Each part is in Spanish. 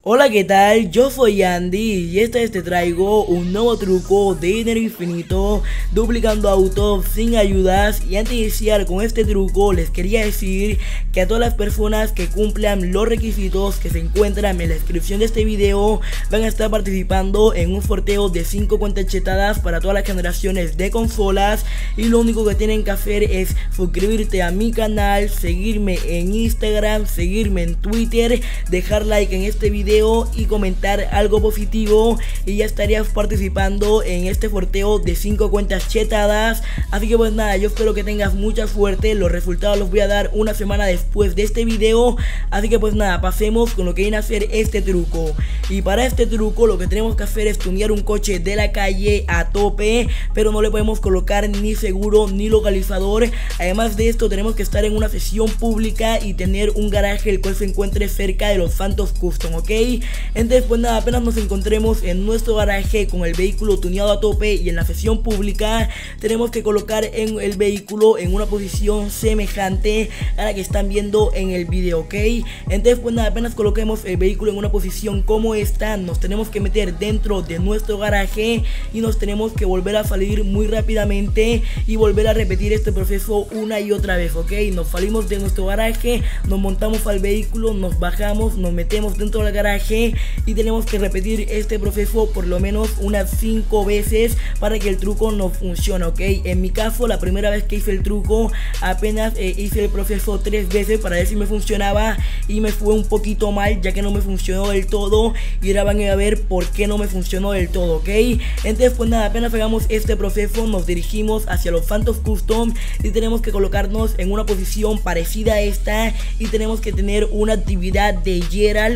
Hola, ¿qué tal? Yo soy Andy y esta vez te traigo un nuevo truco de dinero infinito duplicando autos sin ayudas. Y antes de iniciar con este truco les quería decir que a todas las personas que cumplan los requisitos que se encuentran en la descripción de este video van a estar participando en un sorteo de 5 cuentas chetadas para todas las generaciones de consolas. Y lo único que tienen que hacer es suscribirte a mi canal, seguirme en Instagram, seguirme en Twitter, dejar like en este video y comentar algo positivo y ya estarías participando en este sorteo de 5 cuentas chetadas. Así que pues nada, yo espero que tengas mucha suerte. Los resultados los voy a dar una semana después de este video. Así que pues nada, pasemos con lo que viene a ser este truco. Y para este truco lo que tenemos que hacer es tunear un coche de la calle a tope, pero no le podemos colocar ni seguro ni localizador. Además de esto tenemos que estar en una sesión pública y tener un garaje el cual se encuentre cerca de los Santos Custom, ¿ok? Entonces pues nada, apenas nos encontremos en nuestro garaje con el vehículo tuneado a tope y en la sesión pública, tenemos que colocar en el vehículo en una posición semejante a la que están viendo en el video, ¿ok? Entonces pues nada, apenas coloquemos el vehículo en una posición como esta, nos tenemos que meter dentro de nuestro garaje y nos tenemos que volver a salir muy rápidamente y volver a repetir este proceso una y otra vez, ¿ok? Nos salimos de nuestro garaje, nos montamos al vehículo, nos bajamos, nos metemos dentro del garaje y tenemos que repetir este proceso por lo menos unas 5 veces para que el truco no funcione, ¿ok? En mi caso, la primera vez que hice el truco apenas hice el proceso 3 veces para ver si me funcionaba y me fue un poquito mal, ya que no me funcionó del todo, y ahora van a ver por qué no me funcionó del todo, ¿ok? Entonces pues nada, apenas hagamos este proceso nos dirigimos hacia los Santos Custom y tenemos que colocarnos en una posición parecida a esta y tenemos que tener una actividad de Gerald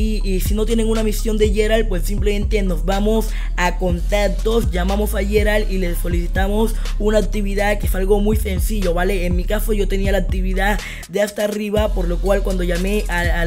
y si no tienen una misión de Gerald, pues simplemente nos vamos a contactos, llamamos a Gerald y le solicitamos una actividad que es algo muy sencillo, ¿vale? En mi caso yo tenía la actividad de hasta arriba, por lo cual cuando llamé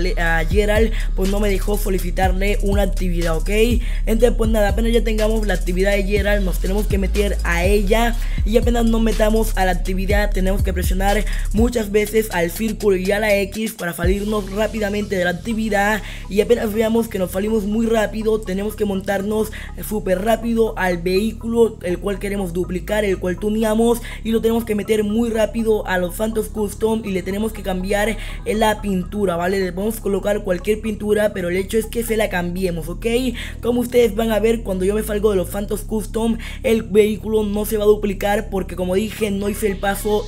a Gerald, pues no me dejó solicitarle una actividad, ¿ok? Entonces pues nada, apenas ya tengamos la actividad de Gerald, nos tenemos que meter a ella y apenas nos metamos a la actividad tenemos que presionar muchas veces al círculo y a la X para salirnos rápidamente de la actividad. Y apenas veamos que nos salimos muy rápido, tenemos que montarnos súper rápido al vehículo el cual queremos duplicar, el cual tuneamos, y lo tenemos que meter muy rápido a los Santos Custom y le tenemos que cambiar la pintura, ¿vale? Le podemos colocar cualquier pintura, pero el hecho es que se la cambiemos, ¿ok? Como ustedes van a ver, cuando yo me salgo de los Santos Custom, el vehículo no se va a duplicar porque, como dije, no hice el paso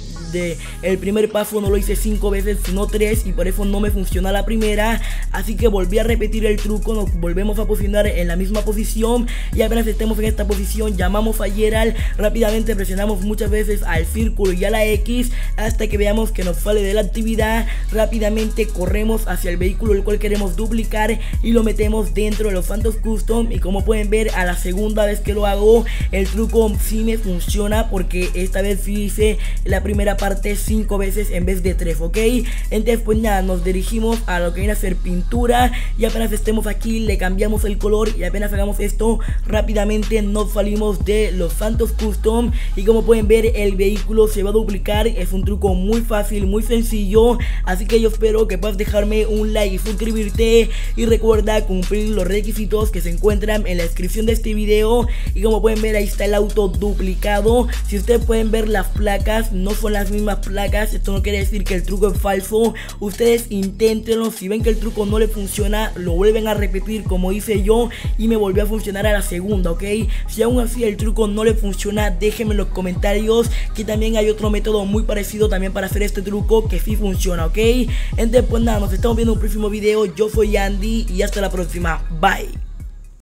el primer paso, no lo hice 5 veces sino 3 y por eso no me funciona la primera. Así que volví a repetir el truco, nos volvemos a posicionar en la misma posición y apenas estemos en esta posición llamamos a Gerald, rápidamente presionamos muchas veces al círculo y a la X hasta que veamos que nos sale de la actividad. Rápidamente corremos hacia el vehículo el cual queremos duplicar y lo metemos dentro de los Santos Custom, y como pueden ver, a la segunda vez que lo hago el truco sí me funciona porque esta vez sí hice la primera parte 5 veces en vez de 3, ¿ok? Entonces pues nada, nos dirigimos a lo que viene a ser pintura y apenas estemos aquí le cambiamos el color y apenas hagamos esto rápidamente nos salimos de los Santos Custom y como pueden ver el vehículo se va a duplicar. Es un truco muy fácil, muy sencillo, así que yo espero que puedas dejarme un like y suscribirte y recuerda cumplir los requisitos que se encuentran en la descripción de este video. Y como pueden ver, ahí está el auto duplicado. Si ustedes pueden ver, las placas no son las mismas placas, esto no quiere decir que el truco es falso. Ustedes inténtenlo, si ven que el truco no le funciona lo vuelven a repetir como hice yo y me volvió a funcionar a la segunda, ¿ok? Si aún así el truco no le funciona, déjenme en los comentarios que también hay otro método muy parecido también para hacer este truco que sí funciona, ¿ok? Entonces pues nada, nos estamos viendo en un próximo video. Yo soy Andy y hasta la próxima, bye.